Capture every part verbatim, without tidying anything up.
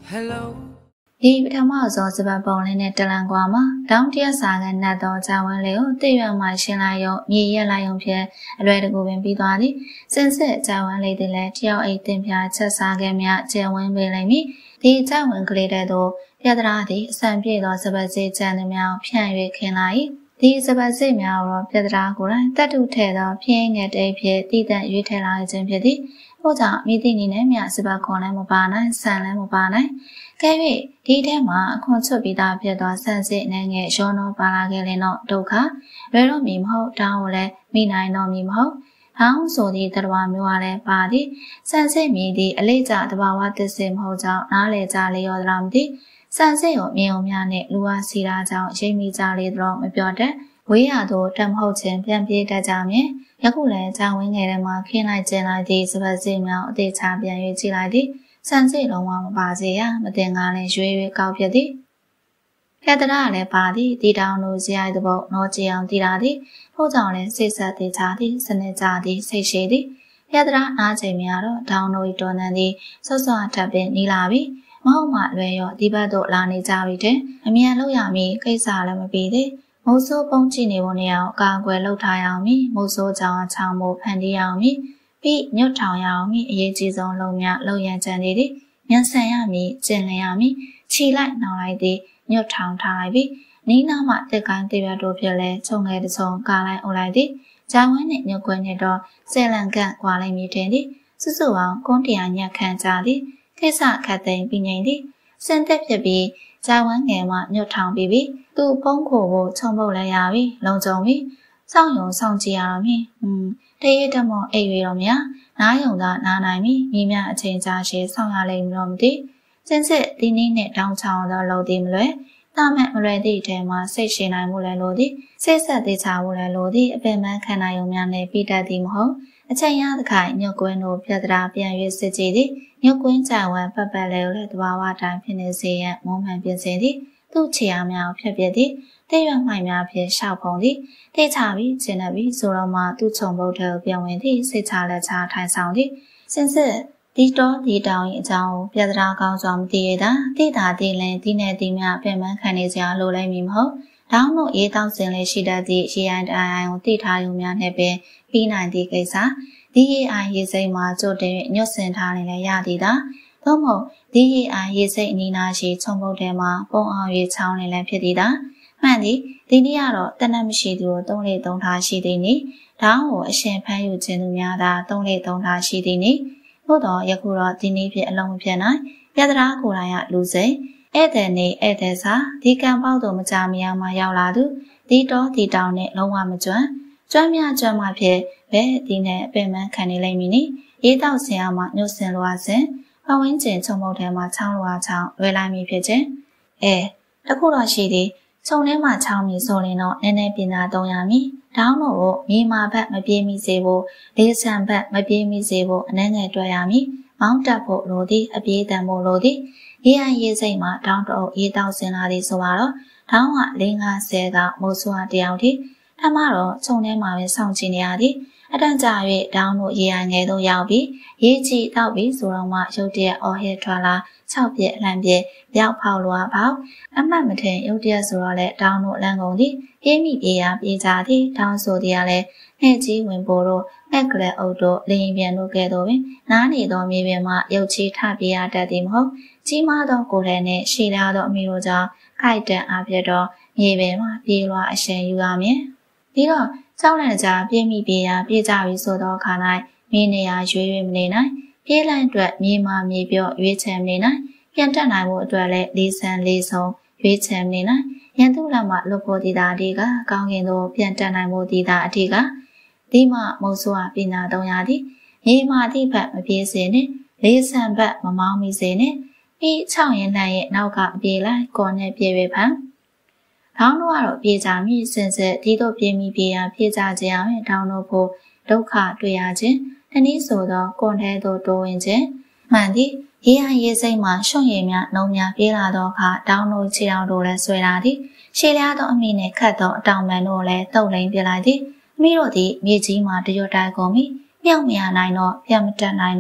Hello ဒီပထမဆုံးစပတ်ပုံလေးနဲ့တလန်ကွာမှာတောင်းတရစာကနတ်တော်ဂျာဝန်လေးကိုတည့်ရွံမှရှင်းလိုက်ရုံမြေရက်လိုက်ရုံဖြင့်အလွယ်တကူပင်ပြီးသွားသည်စင်စစ်ဂျာဝန်လေးသည်လည်းတယောက်အိတ်တင်ပြချက်စားခဲ့မြကျဲဝင်းပေးလိုက်မည်ဒီဂျာဝန်ကလေးတဲ့သို့ပြဒရာသည်အစံပြေသောစပတ်စေးကျန်သည်များဖြန့်၍ခင်းလိုက်ဒီစပတ်စေးများတော့ပြဒရာကိုယ်တိုင်တတ်ထုထဲသောဖြင်းငယ်တိတ်ဖြင့်တည်တံ့ရွေးထည့်လာခြင်းဖြစ်သည်ထို့ကြောင့်မိသည့်နည်းနဲ့မြစပတ်ခွန်လည်းမပါနိုင်ဆန်လည်းမပါနိုင်ကဲ၍ဒီထဲမှာအခွန်ချွတ်ပြီးသားဖြစ်သောဆန်စစ်နဲ့ငယ်ရောနောပါလာခဲ့ရင်တော့ဒုက္ခလွယ်တော့မည်မဟုတ်တောင်းကိုလည်းမိနိုင်တော့မည်မဟုတ်ဟောင်းဆိုသည့်တတော်မျိုးအားလည်းပါသည်ဆန်စစ်မြည်သည့်အလေးကျတဘာဝသစ္စေမဟုတ်ကြောင့်နားလေကြလေရောသလားမသိဆန်စစ်ကိုမြင်ုံများနဲ့လူအားစီရာကြောင့်ရိပ်မိကြလေတော့မပြောတတ်ဝေးရသောတမဟုတ်ခြင်းပြန်ပြေးတတ်ကြမြင်ယခုလည်းဂျာဝင်းငယ်ထဲမှာခင်းလိုက်ကျင်းလိုက်သည့်စပတ်စစ်များအသေးချပြန်၍ကြည့်လိုက်သည်ဆန်စစ်လုံးဝမပါစေရမတင်ကားလည်းရွေရွေကောက်ဖြစ်သည်ပြတရာလည်းပါသည်တီတောင်လိုဇရိုက်သဘောနောကြည်အောင်တီတာသည်ထို့ကြောင့်လည်းစိတ်ဆက်သေးချသည်စနစ်ကြသည်စိတ်ရှိသည်ပြတရာအားချိန်များတော့တောင်တို့တော်နန်းသည်ဆွတ်ဆွတ်ထပ်ပင်နီးလာပြီမဟုတ်မှလွယ်ရောဒီဘက်သို့လာနေကြပြီတဲ့အမြန်လို့ရမည်ကိစ္စလည်းမပြီးသေးမိုးဆိုးပုံးကြည့်နေဖို့နေအောင်အကာအကွယ်လှုပ်ထားရအောင်မည်မိုးဆိုးကြောင်ချောင်းမို့ဖန်တီးရအောင်မည်ပြီးညွတ်ထောင်ရအောင်မည်အရေးကြီးဆုံးလုံမြလုံရန်ကြံနေသည်မြန်ဆန်ရမည်ကျင်လည်ရမည်ခြိလိုက်နှောင်လိုက်သည်ညွတ်ထောင်ထားလိုက်ပြီးနီးနားမှတက်ကိုင်းတရွတ်တို့ဖြစ်လဲခြုံငယ်တစ်စုံကာလိုက်အုပ်လိုက်သည်ဂျိုင်းဝင်းနှင့်ညွတ်ခွင်းနဲ့တော့ဆယ်လန်ကန့်ကွာလိုက်မိတင်သည်စွစွအောင်ကွန်းတရားညက်ခံကြသည်ကိစ္စခတ်သိမ်းပြီးငိမ့်သည်စင်သက်ဖြစ်ပြီးဂျိုင်းဝင်းငယ်မှညွတ်ထောင်ပြီးပြီးသူ့ပုံးခိုကိုခြုံပုတ်လဲရပြီလုံခြုံပြီစောင့်ယုံစောင့်ကြည့်ရတော့မည်อืมတရေတမောအိပ်ရတော့မြနားယုံသာနားနိုင်ပြီမိမြအချိန်ကြာရှည်စောင့်ရလိမ့်မလို့မသိစင်စစ်ဒီနည်းနဲ့တောင်းချောင်းတော့လုံသည်မလွယ်တာမက်မလွယ်သည့်ထဲမှာစိတ်ရှည်နိုင်မှုလည်းလိုသည်စိတ်ဆက်သေးချမှုလည်းလိုသည်အပင်ပန်းခံနိုင်ုံများနဲ့ပြီးတတ်သည်မဟုတ်အချိန်ရသခိုင်ညွတ်ကွင်းတို့ပြတ်တရာပြန်၍စစ်ကြည့်သည်ညွတ်ကွင်းကြံဝမ်းပတ်ပတ်လဲကိုလည်းတဘာဝတိုင်းဖြစ်နေစေရန်မုံမှန်ပြင်ဆင်သည်သူ့ခြေအားများဖြတ်ပြသည်တဲ့ရွက်မှိုင်များဖြင့်ရှောက်ပုံသည်တိတ်ချပြီးကျင်နေပြီးဆိုတော့မှသူ့ခြုံပုတ်ထဲကိုပြန်ဝင်သည်စိတ်ချလက်ချထိုင်ဆောင်သည်စင်စစ်ဒီတော်ဒီတောင်၏အကြောင်းကိုပြဒရာကောင်းစွာမသိရတာတိတာတိလင်ဒီနဲ့ဒီမြအပင်ပန်းခံနေကြလိုလိုက်မည်မဟုတ်တောင်းတို့ရေးတောင်းစင်လေးရှိတတ်သည့်ရေအိုင်တိုင်းအိုင်ကိုတိထားယူများနဲ့ပင်ပြီးနိုင်သည့်ကိစ္စဒီရေအိုင်ရေစိမ်းမှာကြိုတင်ညွတ်စင်ထားနေလည်းရသည်သာသို့မဟုတ်ဒီရေအိုင်ရေစိမ်းအနီးနားရှိခြုံပုတ်ထဲမှာပုံအောင်ရေချောင်းနေလည်းဖြစ်သည်သာမှန်သည်ဒီနေ့ကတော့တနတ်မရှိသူကိုသုံးလေးသုံးထားရှိသည်နိဒါကိုအရှင်ဖမ်းယူခြင်းသူများသာသုံးလေးသုံးထားရှိသည်နိသို့တော့ယခုတော့ဒီနေ့ဖြစ်အလုံးမဖြစ်နိုင်ပြဒရာကိုယ်တိုင်ကလူစိတ်ဧည့်သည်နေဧည့်သည်စာဒီကံပေါက်တို့မကြမရမှရောက်လာသူဒီတော့ဒီတောင်နဲ့လုံးဝမကျွမ်းကျွမ်းမြကျွမ်းမှဖြစ်ပဲဒီနဲ့အပင်ပန်းခံနေလိမ့်မည်နိရေးတော့ဆင်အောင်မှညှို့စင်လိုအပ်စဉ်ပဝင်းကျင်ချုံမုတ်ထဲမှာချောင်းလိုအားချောင်းလွယ်လိုက်မိဖြစ်ခြင်းအဲတခုတော့ရှိသည်ခြုံထဲမှာချောင်းမီဆိုရင်တော့နည်းနည်းပညာသုံးရမည်။တောင်းတို့ကိုမြေမာဘက်မပြေးမိစေဖို့လေးဆန်ဘက်မပြေးမိစေဖို့အနှဲငယ်တွက်ရမည်။မောင်းတက်ဖို့လိုသည်အပြေးတန်ဖို့လိုသည်။ရေအိုင်ရေစိတ်မှာတောင်းတအုပ်ရေတောက်စင်လာသည်ဆိုတော့တောင်းကလေးငါးဆယ်ကမိုးဆွားတယောက်သည်ထမတော့ခြုံထဲမှာပဲစောင့်ကြည့်နေရသည်။အတန်ကြာ၍တောင်းတို့ရေအိုင်ငယ်သို့ရောက်ပြီးရေကြည့်တောက်ပြီးဆိုတော့မှရုတ်တရက်အော်ဟစ်ထွက်လာ၆ပြက်အလှမ်းပြက်ပြောက်ဖောက်လိုအပ်ပေါအမှတ်မထင်ရုတ်တရက်ဆိုတော့လေတောင်းတို့လမ်းကုန်သည်ပြေးမိပြေးရပြေးကြသည်တောင်းဆိုသည်ကလည်းနှဲ့ကြီးဝင်ပို့တို့ငှက်ကလေးအုပ်တို့လင်းပြန်တို့ကဲ့သို့ပင်နားနေသောမြေပြင်မှာရုတ်ချီထပြေးရတတ်သည်မဟုတ်ကြီးမားသောကိုယ်ထဲနှင့်ရှည်လာသောအမိတို့ကြောင့်ခိုက်တန်အားပြတော့မြေပြင်မှာပြေးလွှာအရှင်ယူရမည်ဒီတော့ကြောက်လန့်ကြပြေးမိပြေးရပြေးကြပြီဆိုသောအခါ၌မြေနေရာရွေးရွေးမနေနိုင်ပြေးလန့်အတွက်မြေမာမြေပြော့ရွေးချယ်မနေနိုင်ပြန်တက်နိုင်မှုအတွက်လည်းလေးဆန်းလေးဆုံးရွေးချယ်မနေနိုင်ရန်သူလက်မှလွတ်ဖို့တည်တာအတိကကောင်းကင်သို့ပြန်တက်နိုင်မှုတည်တာအတိကဒီမှမုတ်ဆိုးအပညာသုံးရသည်မြေမာတိဘက်မပြေးစေနှင့်လေးဆန်းဘက်မမောင်းမိစေနှင့်ပြီး၆ရင်လှန်ရဲ့နောက်ကအပြေးလိုက်ကော်နဲ့ပြေးရဖန်ထောင်းတို့ကတော့ပြေးကြမိစင်စစ်ဒီတို့ပြေးမိပြေးရပြေးကြခြင်းအောင်ထောင်းတို့ဖို့ဒုက္ခတွေ့ရခြင်းတနည်းဆိုသောကွန်ထဲသို့တိုးဝင်ခြင်းမှန်သည်ရေအိုင်ရေစိတ်မှရှုံရည်များနှုံများပြေးလာသောအခါတောင်းတို့ခြေထောက်တို့လည်းဆွဲလာသည်ရှည်လျားသောအမိနှင့်ခတ်သောအတောင်ပံတို့လည်းတုပ်လိမ်ပြလိုက်သည်အမိတို့သည်မြေကြီးမှတရွတ်တိုင်ကုန်ပြီမြောက်မရနိုင်တော့ပြတ်မတက်နိုင်တော့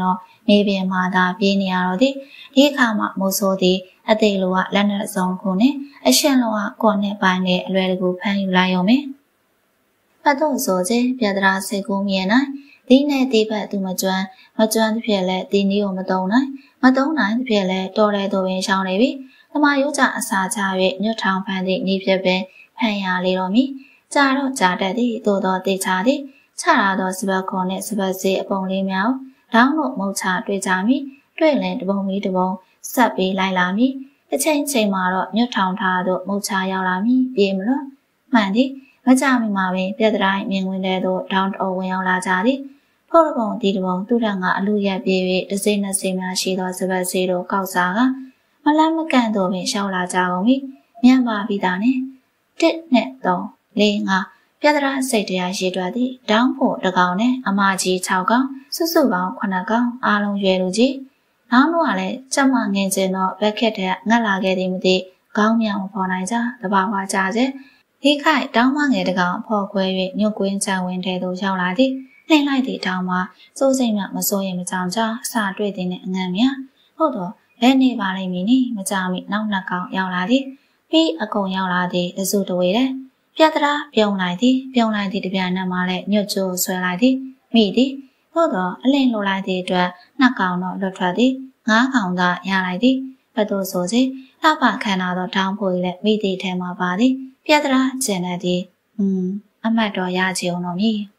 မြေပြင်မှာသာပြေးနေရတော့သည်ဒီအခါမှာမိုးဆိုးသည်အသေးလိုကလက်နဲ့စုံခုနဲ့အရှင်လောကကော့နဲ့ပိုင်းနဲ့အလွယ်တကူဖမ်းယူလိုက်ရုံပဲပတ်တော့ဆိုခြင်းပြဒရာစိတ်ကူးမြင်နိုင်ဒီနဲ့ဒီဘက်သူမကျွမ်းမကျွမ်းတစ်ဖြစ်လဲဒီနည်းကိုမတုံးနိုင်မတုံးနိုင်တစ်ဖြစ်လဲတော်တယ်သူပင်ရှောင်းနေပြီသမာယုတ်ကြအစာချ၍ညွတ်ထောင်ဖမ်းသည့်ဤဖြစ်ပင်ဖမ်းရလေတော်မူကြာတော့ကြာတတ်သည်သို့တော်တေချာသည်ချလာသောစပတ်ခွန်နှင့်စပတ်စေးအပုံလေးများတောင်းလို့မုတ်ချတွေ့ကြမည်တွေ့လင်တပုံမီတပုံဆက်ပြီးလိုက်လာမည်တစ်ချိန်ချိန်မှာတော့ညွတ်ထောင်ထားသောမုတ်ချရောက်လာမည်ပြေမလို့မှန်သည်မကြမီမှာပင်ပြက်တိုင်းမြင်ဝင်တဲ့သို့တောင်းတအုပ်ဝင်ရောက်လာကြသည်ဖို့ရပုံဒီတပုံသူရကအလူရက်ပြေး၍တစ်စိမ့်နှစ်စိမ့်များရှိသောစပတ်စေးတို့ကောက်စားကမလန်းမကန်တို့ပင်ရှောက်လာကြကုန်ပြီမြန်ပါပြီသားနဲ့တစ်နဲ့သုံးလေးငါပြဒရာစိတ်တရားရေးတွက်သည်တောင်းဖို့တကောင်နဲ့အမကြီး၆ကောင်စုစုပေါင်းခုနှစ်ကောင်အားလုံးရွယ်လူကြီးနောက်တော့လည်းကျမငင်ကျင်တော့ဘက်ခက်တဲ့ငတ်လာခဲ့သည်မသိခေါင်းမြောင်မဖော်နိုင်ကြတဘာဝကြစေဒီခိုက်တောင်းမငယ်တကောင်ဖော်ခွဲ၍ညွတ်ကွင်းချံဝင်တဲ့သို့ရောက်လာသည်နှိမ့်လိုက်သည့်တောင်းမှာစိုးစိမ်မှမစိုးရင်မကြောင်ကြအစာတွေ့သည်နဲ့အငံမြဟုတ်တော့လဲနေပါလိမ့်မည်နိမကြောင်မိနောက်နှစ်ကောင်ရောက်လာသည်ပြီးအကုန်ရောက်လာသည်အစုတဝေတဲ့ပြတ်တရာပြုံးလိုက်သည်ပြုံးလိုက်သည့်တပြားနက်မှလည်းညွတ်ကျိုးဆွဲလိုက်သည်မိသည်သို့တော့အလင်းလိုလိုက်သည့်အတွက်နှစ်ကောင်တော့လွတ်ထွက်သည်ငါးကောင်သာရလိုက်သည်ဘတ်တို့ဆိုစီလှပခန္ဓာသောတောင်းဖို့လည်းမိသည့်ထဲမှာပါသည်ပြတ်တရာကျင်တဲ့သည်อืมအမတ်တော်ရချေအောင်တော်မည်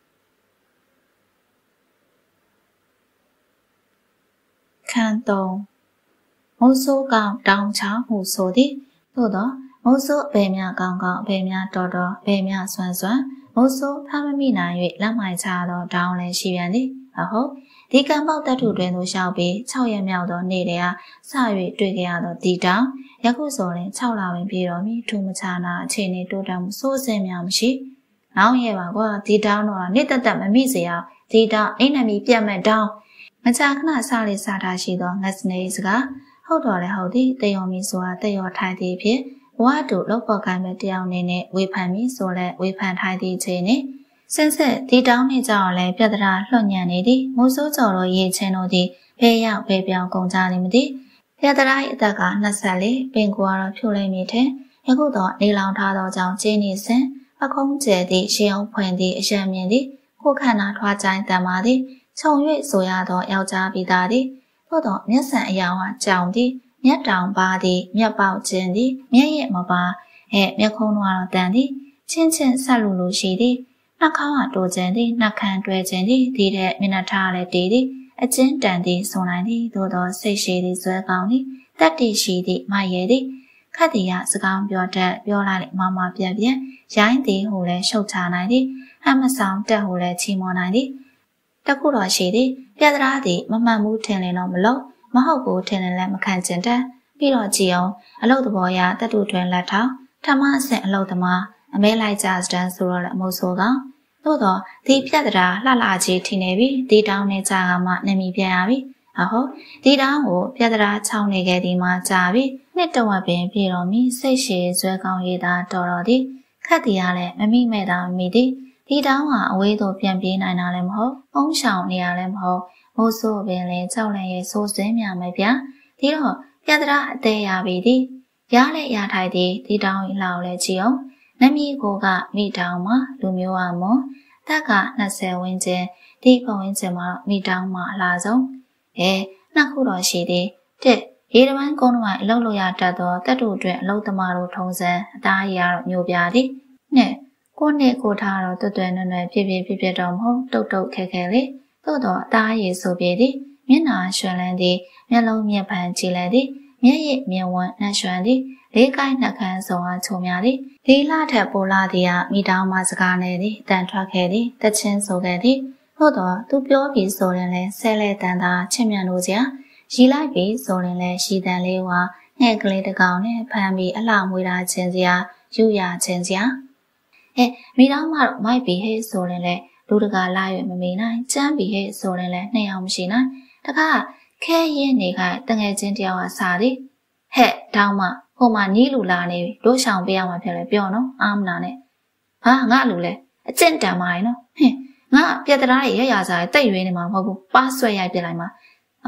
ခန်းသုံးမိုးဆိုးကောင်တောင်းချမှုဆိုသည်သို့တော့မိုးဆိုးအပေများကောင်းကောင်းအပေများတော်တော်အပေများဆွမ်းဆွမ်းမိုးဆိုးဖမ်းမမိနိုင်၍လက်မိုင်ချသောတောင်းလည်းရှိပြန်သည်အဟုတ်ဒီကံပေါက်တထုတွင်သို့လျှောက်ပြီး၆ရက်မြောက်သောနေ့တည်းအားစ၍တွေ့ကြရသောဒီတောင်းယခုဆိုရင်၆လပင်ပြည့်တော်မူထူးမခြားနာအခြေအနေတိုးတက်မှုစိုးစင်များမရှိနောက်ရဲပါကွာဒီတောင်းတော့နေ့တက်တက်မမိစေအောင်ဒီတောင်းအိမ်နမီပြတ်မဲ့တောင်းမကြာခဏစားလေးစားထားရှိသောငတ်စနေစကားဟုတ်တော်လည်းဟုတ်သည်တယောမီဆိုတာတယောထိုင်သည်ဖြင့်ဘဝတူလောက်ပေါ်ကိုင်းမဲ့တယောက်နေနဲ့ဝေဖန်ပြီးဆိုလဲဝေဖန်ထိုင်သည့်ချိန်နဲ့စင်စစ်ဒီတောင်းနေကြအောင်လဲပြဿနာလွှတ်ညံနေသည်မိုးစိုးကြော်တို့ရေချင်းတို့သည်ဘဲရောက်ဘဲပြောင်းကုန်ကြနေမသည်ပြဿနာ၏အသက်ကနှစ်ဆယ်လေးပင်ကွာတော့ဖြိုလိုက်မိတဲ့ယခုတော့နေလောင်ထားသောကြောင့်ကျင်းနေစဉ်အကုန်းကျဲသည့်ရှင်းအောင်ဖွင့်သည့်အရှံမြင်သည်ကိုခန္ဓာထွားချိုင်းတန်ပါသည်ခြုံ၍ဆိုရသောယောက်ျားပြီးသားသည်သို့တော့မျက်စံအယောင်ဟာကြောင်သည်မျက်တောင်ပါသည်မျက်ပေါက်ခြင်းသည်မျက်ရည်မပါဟဲ့မျက်ခုံးတော်တန်သည်ချင်းချင်းဆက်လူလူရှိသည်နှာခေါင်းဟာတိုးခြင်းသည်နှာခမ်းတွဲခြင်းသည်ဒီတဲ့မျက်နှာထားလည်းတည်သည်အချင်းတန်သည်ဆိုနိုင်သည်သို့သောစိတ်ရှိသည်ဇွဲကောင်းသည်တတ်တည်ရှိသည်မရဲသည်ခတ်သည်ကစကားပြောတတ်ပြောလိုက်မမပြက်ပြက်ရိုင်းသည်ဟူလည်းရှုတ်ချနိုင်သည်အမဆောင်တက်ဟူလည်းချီးမွမ်းနိုင်သည်တခုတော့ရှိသည်ပြဿနာသည်မမှန်ဘူးထင်လင်တော့မလို့မဟုတ်ဘူးထင်တယ်လည်းမခံကျင်တဲ့ပြီးတော့ကြည်အောင်အလုတ်သဘောရတတ်တူတွင်လက်ထောင်ထမအဆင့်အလုတ်သမားအမဲလိုက်ကြစတန်းဆိုတော့လည်းအမို့ဆိုကောင်သို့တော့ဒီပြက်တရာလှလှကြီးထင်နေပြီဒီတောင်းနဲ့ကြာကမှနမီပြန်ရပြီအဟုတ်ဒီတောင်းကိုပြက်တရာချောင်းနေခဲ့ဒီမှာကြာပြီနှစ်တဝက်ပင်ပြေတော်မီစိတ်ရှည်ဇွဲကောင်းရည်သာတော်တော်သည်ခက်တရားလည်းမမိမဲ့တာမမိသည်ဒီတောင်းဟာအဝေးသို့ပြန်ပြေးနိုင်တာလည်းမဟုတ်အုံရှောင်နေရလည်းမဟုတ်မိုးဆိုးပင်လည်းကြောက်လန့်ရဲ့ဆိုးစင်းများမယ်ဗျာဒီတော့ပြဿနာအသေးရပြီသည်ရလဲရထိုက်သည်ဒီတောင်းရင်လောက်လဲကြည့်အောင်နမီကိုကမိတောင်းမှာလူမျိုးအမွန်တက်ကနှစ်ဆယ်ဝန်းကျင်ဒီပဝန်းကျင်မှာမိတောင်းမှာအလားဆုံးအဲနှစ်ခုတော့ရှိသည်တစ်ရေတမန်ကုန်းတော်အလုပ်လုပ်ရတတ်သောတက်တူအတွင်းအလုပ်သမားတို့ထုံးစံအသားရတော့မျိုးပြသည်နှစ်ကိုနှစ်ကိုထားတော့တွတ်တွဲနွယ်နွယ်ပြပြပြပြတော့မဟုတ်တုတ်တုတ်ခဲခဲလေးသို့တော့အသားရည်ဆိုပြသည်မျက်နှာရွှင်လန်းသည်မျက်လုံးမြက်ဖန်ကြည်လည်သည်မျက်ရည်မြင်ဝန်းနှံ့ရွှင်သည်လေးကိုင်းနှက်ခမ်းဆောင်အားချုံများသည်ဒီလထက်ပိုလာသည်ကမိတောင်းမှစကားနေသည်တန်ထွက်ခဲ့သည်တချင်းဆိုခဲ့သည်သို့တော့သူပြောပြီးဆိုရင်လည်းဆဲလဲတန်သာချစ်မြတ်လို့ကြာရီလိုက်ပြီးဆိုရင်လည်းရှီတန်လေးဝါငှဲ့ကလေးတကောင်နဲ့ဖမ်းပြီးအလှမွေးတာချင်းစရာယူရချင်းစရာအဲမိတောင်းမှတော့မိုက်ပြီးဟဲ့ဆိုရင်လည်းလူတကာလာရွယ်မမေနိုင်ကျမ်းပြီးဟဲ့ဆိုရင်လည်းနှစ်ယောက်မရှိနိုင်တခါခဲရင်နေကတငယ်ချင်းတယောက်ကစားသည်ဟဲ့တောင်းမှဟိုမှာနီးလူလာနေပြီတို့ရှောင်ပေးရမှာဖြစ်လေပြောနော်အာမနာနဲ့ဟာငါလူလဲအကျင့်တန်ပါရင်နော်ဟင်ငါပြက်တရာရဲ့ရရစားတိတ်ရွေးနေမှာမဟုတ်ဘူးပါဆွဲရိုက်ပြလိုက်မှာ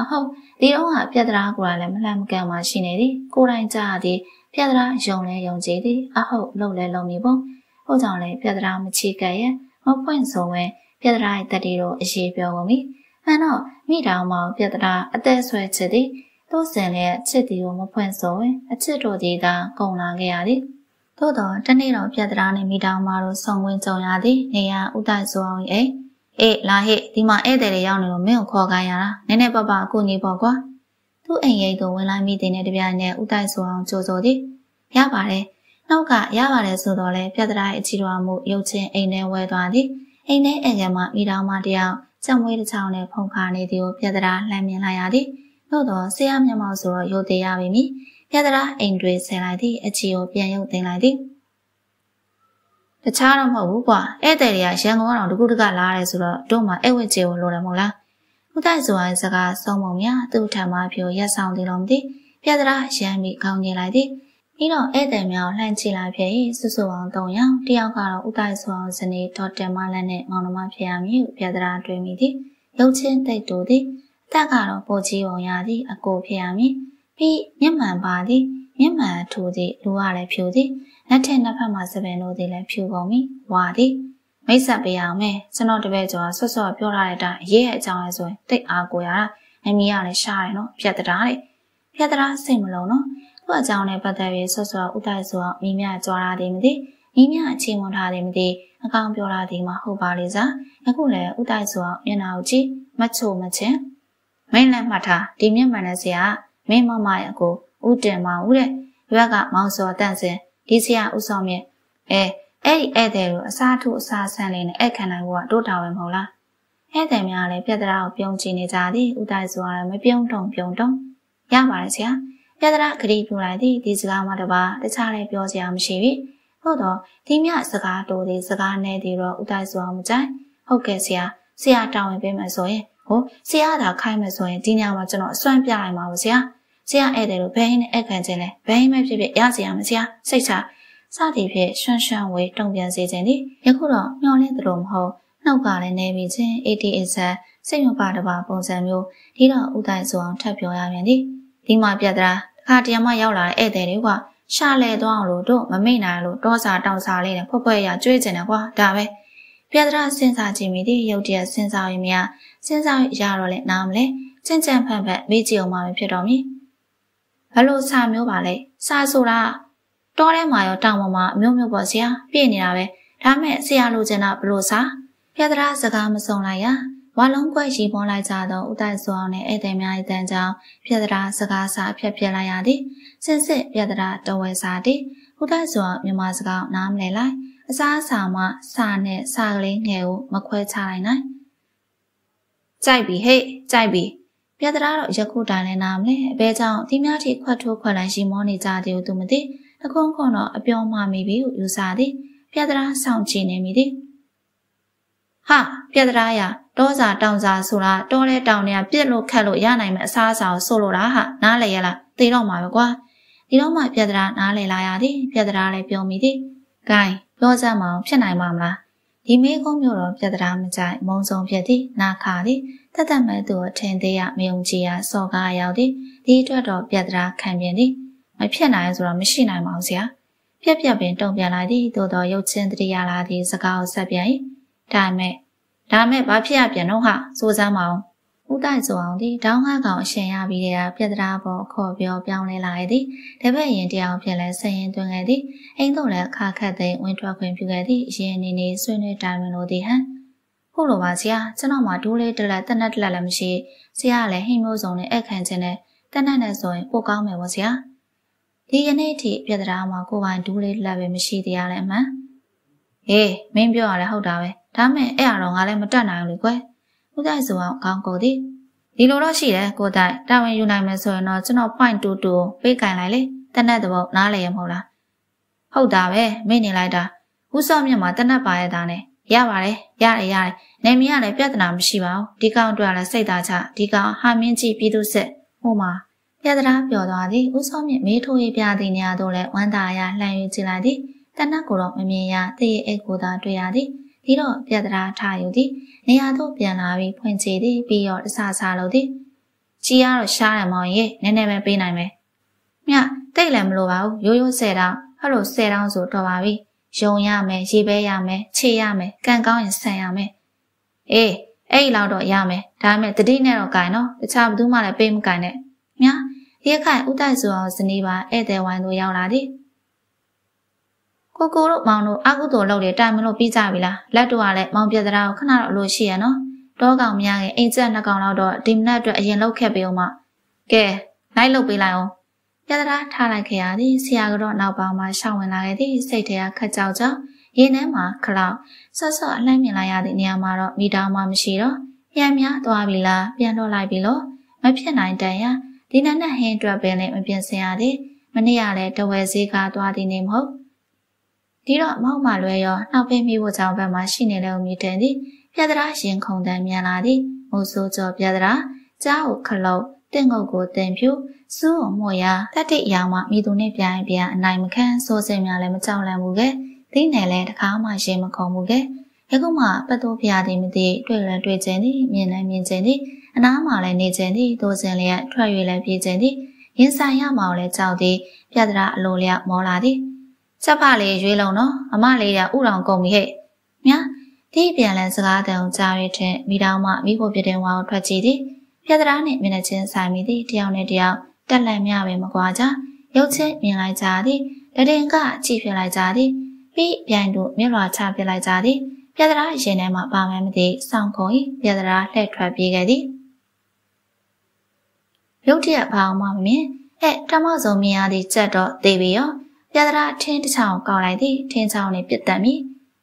ဟုတ်ဒီတော့ကပြဿနာကိုလည်းမလှမ်းမကမ်းမှရှိနေသည်ကိုယ်တိုင်ကြားသည်ပြဿနာယုံလဲယုံကြည်သည်အဟုတ်လုံလဲလုံမီပုံဟိုကြောင့်လဲပြဿနာမချီကပ်ရဲ့မပွင့်ဆုံးပဲပြဿနာရဲ့တတိတို့အရေးပြောကုန်ပြီမှန်တော့မိတောင်မောင်ပြဿနာအသက်ဆွဲချစ်သည်တို့စင်လည်းချစ်သည်ကိုမဖွင့်ဆိုရင်အချစ်တို့သည်သာကုန်လာခဲ့ရသည်သို့တော့တနေ့တော့ပြဿနာနဲ့မိတောင်မောင်တို့ဆုံဝင်ကြုံရသည်နေရဥတိုက်ဆိုအောင်အေးအေးလာဟဲ့ဒီမှာဧည့်သည်တွေရောက်နေလို့မင်းကိုခေါ်ခိုင်းရတာနည်းနည်းပပအကူကြီးပေါ့ကွာသူ့အိမ်ရိပ်တို့ဝင်လာမိတဲ့နဲ့တပြိုင်နက်ဥတိုက်ဆိုအောင်ကြိုးစိုးသည်ရပါတယ်နောက်ကရပါတယ်ဆိုတော့လေပြဿနာရဲ့အချီတော်မှုရုပ်ချင်းအိမ်ထဲဝဲသွားသည်အိမ်ထဲအိမ်ကမှမိတောင်မတယောက်စံမွေးတစ်ချောင်းနဲ့ဖုန်ခါနေသည်ကိုပြဿနာလှမ်းမြင်လိုက်ရသည်သို့တော့ဆရာမျက်မှောက်ဆိုတော့ရုပ်သေးရပြီမိပြဿနာအိမ်တွေဆင်လိုက်သည်အချီကိုပြန်ရုပ်သိမ်းလိုက်သည်တခြားတော့မဟုတ်ဘူးကွာဧည့်သည်တွေကရန်ကုန်ကတော့တကူတကလာရဲဆိုတော့တို့မှဧည့်ဝတ်ကျေကိုလိုတယ်မဟုတ်လားဥတိုက်ဆိုရင်စကားဆုံးမများသူ့ထံမှဖြိုရက်ဆောင်သည်လို့မသိပြဿနာရမ်းပြီးခေါင်းငင်လိုက်သည်ပြီးတော့ဧည့်သည်များလှမ်းကြည့်လိုက်ဖြစ်စွစွအောင်သုံးယောက်တယောက်ကတော့ဥတိုက်ဆိုအောင်ဇနီးဒေါက်တာမလန်းနဲ့မောင်နှမဖြစ်ရမည်ပြဿနာတွေ့မိသည်ရုပ်ချင်းတိတ်တူသည်တက်ကတော့ပိုကြီးပုံရသည်အကိုဖြစ်ရမည်ပြီးမျက်မှန်ပါသည်မျက်မှန်ထူသည်လူရလည်းဖြူသည်လက်ထက်နှစ်ဖက်မှာစပင်တို့သည်လည်းဖြူကုန်ပြီဝါသည်မိတ်ဆက်ပေးအောင်မယ်ကျွန်တော်တပည့်ကျော်ဆွတ်ဆွတ်ပြောထားတဲ့အတိုင်းအရေးရဲ့အကြောင်းလဲဆိုရင်တိတ်အားကိုရတာအမီကလည်းရှားတယ်နော်ဖြတ်တရားတဲ့ဖြတ်တရားစိတ်မလုံးနော်သူ့အကြောင်းနဲ့ပတ်သက်ပြီးဆွတ်ဆွတ်ဥတိုက်ဆိုအောင်မိမြကြွားတာသည်မသိမိမြအချိန်ဝင်ထားသည်မသိအကောင်ပြောတာသည်မှဟုတ်ပါလေစားအခုလည်းဥတိုက်ဆိုအောင်မျက်နှာကိုကြည့်မချို့မချင်းမင်းလည်းမှတ်ထားဒီမျက်မှန်နဲ့ဆရာမင်းမမရဲ့အကိုဥတင်မဦးတဲ့ဘက်ကမောင်စောတန့်စင်ဒီဆရာဥဆောင်မြဲအဲအဲ့ဒီဧည့်သည်ကိုအစားထိုးအစားဆန်းလေးနဲ့ဧည့်ခံနိုင်ဖို့ကတို့တာပဲမဟုတ်လားဧည့်သည်များလည်းပြဿနာကိုပြုံးကြည့်နေကြသည်ဥတိုက်ဆိုရမပြုံးတုံပြုံးတုံရပါတယ်ဆရာပြဿနာဂရိပြလိုက်သည်ဒီစကားမှတပါတခြားလည်းပြောစရာမရှိပြီဟုတ်တော့ဒီမြစကားတိုးသည်စကားနဲ့သည်တော့ဥတိုက်ဆိုအောင်မကြိုက်ဟုတ်ကဲ့ဆရာဆရာတောင်းဝင်ပေးမယ်ဆိုရင်ဟိုဆရာသာခိုင်းမယ်ဆိုရင်ဒီညမှာကျွန်တော်အစွမ်းပြလိုက်မှာပါဆရာဆရာဧည့်သည်တို့ဘယ်နဲ့ဧည့်ခံခြင်းလဲဘယ်မှဖြစ်ဖြစ်ရစီရမဆရာစိတ်ချစသည်ဖြင့်ရွှန်ရွှန်ဝေးတုံပြန်စေခြင်းသည်ယခုတော့မျောလင်းသလိုမဟုတ်နှုတ်ကလည်းနေပြီးချင်း အေတီ အက်စ် စိတ်မပါတပါပုံစံမျိုးဒီတော့ဥတိုက်ဆိုအောင်ထပ်ပြောရပြန်သည်ဒီမှာပြဿနာတစ်ခါတရံမှရောက်လာတဲ့ဧည့်သည်တွေကရှာလဲသွားအောင်လို့တို့မမိတ်နိုင်လို့တောစာတောင်စာလေးနဲ့ဖွက်ဖွက်ရကျွေးကျင်တယ်ကွာဒါပဲပြဿနာစဉ်းစားကြည့်မိသည်ရုတ်တရက်စဉ်းစားရမြစဉ်းစားရတော့လဲနားမလဲချင်ချင်ဖန်ဖန်မေးကြည့်အောင်မှဖြစ်တော်မည်ဘလို့စာမျိုးပါလဲစာဆိုတာတောထဲမှာရောတောင်ပေါ်မှာအမျိုးမျိုးပေါ့ဆရာပြည့်နေတာပဲဒါမဲ့ဆရာလိုချင်တာဘလို့စာပြဿနာစကားမစုံလိုက်ရဝါလုံးကွက်ရီပေါ်လိုက်ကြတော့ဥတိုက်ဆိုအောင်နဲ့ဧည့်သည်များ၏တန်ကြောင့်ပြဿနာစကားစာအဖြစ်ပြလိုက်ရသည်စင်စစ်ပြဿနာတော်ဝဲစာသည်ဥတိုက်ဆိုအောင်မြန်မာစကားနားမလဲလိုက်အစားအစာမှစာနဲ့စာကလေးငယ်ကိုမခွဲခြားလိုက်နိုင်ကြိုက်ပြီဟဲ့ကြိုက်ပြီပြဿနာတော့ယခုတိုင်လဲနားမလဲအဘဲကြောင့်ဒီများထိခွက်ထိုးခွက်လိုက်ရှိမောနေကြသည်ကိုသူမသိအခွန်းခွန်းတော့အပြောမှမိပြီဟုယူဆသည်ပြဿနာဆောင်ကြည့်နေမိသည်ဟာပြဿနာရတောစာတောင်စာဆိုတာတောထဲတောင်ထဲပြစ်လို့ခတ်လို့ရနိုင်မယ့်အစားအစာကိုဆိုလိုတာဟာနားလေရလားသိတော့မှာပဲကွာဒီတော့မှပြဿနာနားလေလာရသည်ပြဿနာလည်းပြောမိသည်ဂိုင်းပြောစမ်းမအောင်ဖြစ်နိုင်မှာမလားဒီမေးခွန်းမျိုးတော့ပြဿနာမကြိုက်မုံဆုံးဖြစ်သည်နာခါသည်တတ်တတ်မဲ့သူကိုထင်သေးရမယုံကြည်ရစော်ကားရောက်သည်ဒီအတွက်တော့ပြဿနာခံပြင်းသည်မဖြစ်နိုင်ဆိုတော့မရှိနိုင်ပါဘူးဆရာပြက်ပြက်ပင်တုံ့ပြန်လိုက်သည်သို့တော့ရုပ်ချင်းတတိယလာသည်စကားကိုဆက်ပြန်၏ဒါမဲ့ဒါမဲ့ဘာဖြစ်ရပြန်တော့ဟာစိုးစမ်းမအောင်ဥတိုက်ဆိုအောင်သည်တောင်းဟကောင်အရှင်ရပြီးတဲ့ပြဿနာပေါ်ခေါ်ပြောပြောင်းလဲလာသည်တပည့်ရင်တရားဖြစ်လဲဆရင်သွင်းခဲ့သည်အိမ်တို့လည်းအခါခတ်သိဝင်ထွက်ခွင့်ပြုခဲ့သည်အရင်အနေနဲ့ဆွေးနွေးတိုင်ပင်လိုသည်ဟန်ဟုတ်လို့ပါဆရာကျွန်တော်မှဒူးလေးတလက်တနက်တလက်လည်းမရှိဆရာကလည်းဟိမိုးစုံနဲ့အခန့်ချင်းနဲ့တနက်နဲ့ဆိုရင်ပိုကောင်းမယ်ပေါ့ဆရာဒီကနေ့အထိပြဿနာမှာကိုယ်ပိုင်ဒူးလေးလက်ပဲမရှိသေးရလဲအမှန်ဟေးမင်းပြောရလဲဟုတ်တာပဲဒါမဲ့အဲ့အတော့ငါလည်းမတတ်နိုင်ဘူးလေကွယ်ဥတိုက်ဆိုအောင်ကောင်းကိုသည်ဒီလိုတော့ရှိတယ်ကိုတိုက်တာဝန်ယူနိုင်မယ်ဆိုရင်တော့ကျွန်တော် point တူတူပေးကင်လိုက်လေတနက်တဘောနားလေရမဟုတ်လားဟုတ်တာပဲမိနေလိုက်တာဥစောမြတ်မှာတနက်ပါရတာနဲ့ရပါတယ်ရတယ်ရတယ်နေမီကလည်းပြဿနာမရှိပါဘူးဒီကောင်တို့ကလည်းစိတ်သားချဒီကောင်ဟာမင်းကြီးပြည်သူစစ်ဟိုမှာပြဿနာပြောသွားသည်ဥစောမြတ်မေးထိုးရေးပြသည်နေရာတို့လည်းဝမ်းသာရလှန်ယူကြည့်လိုက်သည်တနက်ကိုတော့မမြင်ရတည့်ရဲ့အိတ်ကိုသာတွေ့ရသည်ဒီတော့ပြဿနာထားယူသည်နေရာသို့ပြန်လာပြီးဖွင့်ချသည်ပြီးတော့အစားစားလို့သည်ချရှီကတော့ရှားတယ်မောင်ရေနည်းနည်းပဲပေးနိုင်မယ်မြတိတ်လည်းမလိုပါဘူးရိုးရိုးဆယ်တောင်းဟဲ့လိုဆယ်တောင်းဆိုတော့ပါပြီယုံရမယ်ရေပဲရမယ်ခြေရမယ်ကံကောင်းရင်ဆန်ရမယ်အေးအဲ့လောက်တော့ရမယ်ဒါပေမဲ့တတိနဲ့တော့ကိုင်နော်တခြားဘသူမှလည်းပေးမကိုင်နဲ့မြဒီခိုင်ဥတိုက်ဆိုအောင်ဇနီးပါဧည့်သည်ဝိုင်းတို့ရောက်လာသည်ကိုကိုတို့မောင်တို့အကုသိုလ်လုပ်တယ်တိုင်မလို့ပြီးကြပြီလားလက်တို့ကလည်းမောင်ပြတဲ့ကိုခဏတော့အလိုရှိရနော်တောကောင်များရဲ့အိမ်ကျက်နှစ်ကောင်လောက်တော့ဒီမနက်အတွက်အရင်လုပ်ခဲ့ပေးအောင်မကဲလိုက်လုပ်ပေးလိုက်အောင်ပြတဲ့ထားလိုက်ခဲ့ရသည်ဆရာကတော့နောက်ပေါင်းမှာရှောင်ဝင်လာခဲ့သည်စိတ်ထဲကခက်ကြောက်ကြောက်ရေထဲမှာခလောက်ဆော့ဆော့အလှမ်းမြင်လိုက်ရတဲ့နေရာမှာတော့မိတောင်မှမရှိတော့ပြန်များသွားပြီလားပြန်တော့လိုက်ပြီလို့မဖြစ်နိုင်တန်ရဒီနက်နဲ့ဟင်းအတွက်ပင်လည်းမပြင်ဆင်ရသည်မနေ့ကလည်းတဝဲစည်းကားသွားသည်နေမဟုတ်ဒီတော့မောက်မှလွဲရောနောက်ပေးမိဖို့ကြောင့်ဘက်မှာရှိနေတဲ့ဦးမြင့်တဲ့သည်ပြဒရာရင်ခုန်တန်မြန်လာသည်မိုးဆိုးကြောပြဒရာကြားကိုခလုတ်တင့်ငုတ်ကိုတင်ဖြူစူးအောင်မော်ရတတိအယောင်မှမိသူနဲ့ပြိုင်ပြန်အနိုင်မခံစိုးစင်များလည်းမကြောက်လန့်ဘူးကဲဒီနယ်လည်းတခါမှရင်မခုန်ဘူးကဲယခုမှပတ်သိုးဖျားသည်မသိတွေ့လည်းတွေ့ခြင်းသည်မြင်လည်းမြင်ခြင်းသည်အနားမှလည်းနေခြင်းသည်တိုးစင်လျက်ထွက်၍လည်းပြေးခြင်းသည်ရင်ဆိုင်ရမှလည်းကြောက်သည်ပြဒရာအလိုလျက်မောလာသည်ချက်ဖလေးရွေးလုံးနော်အမလေးကဥတော်ကုန်ပြီဟဲ့မြဒီပြန်လဲစကားတန်ကြားရတဲ့မိတောင်မှမိဖို့ပြတဲ့ဝါကိုထွက်ကြည့်သည်ပြဒရာနဲ့မျက်နှာချင်းဆိုင်မိသည်တယောက်နဲ့တယောက်တက်လက်မြပဲမကွာကြရုပ်ချင်းမြင်လိုက်ကြသည်တရင်ကကြည့်ပြလိုက်ကြသည်ပြီးပြန်တို့မျက်လွှာချပြလိုက်ကြသည်ပြဒရာရင်ထဲမှာပါမှန်းမသိစောင့်ခုံ၏ပြဒရာလှည့်ထွက်ပြေးခဲ့သည်ရုပ်တရက်ဘာမှမမြင်ဟဲ့ထမဆုံးမြင်ရသည့်ကြက်တော့သေးပြီရောပြဒရာထင်းတစ်ချောင်းကောက်လိုက်သည်ထင်းချောင်းနဲ့ပြတ်တက်မိ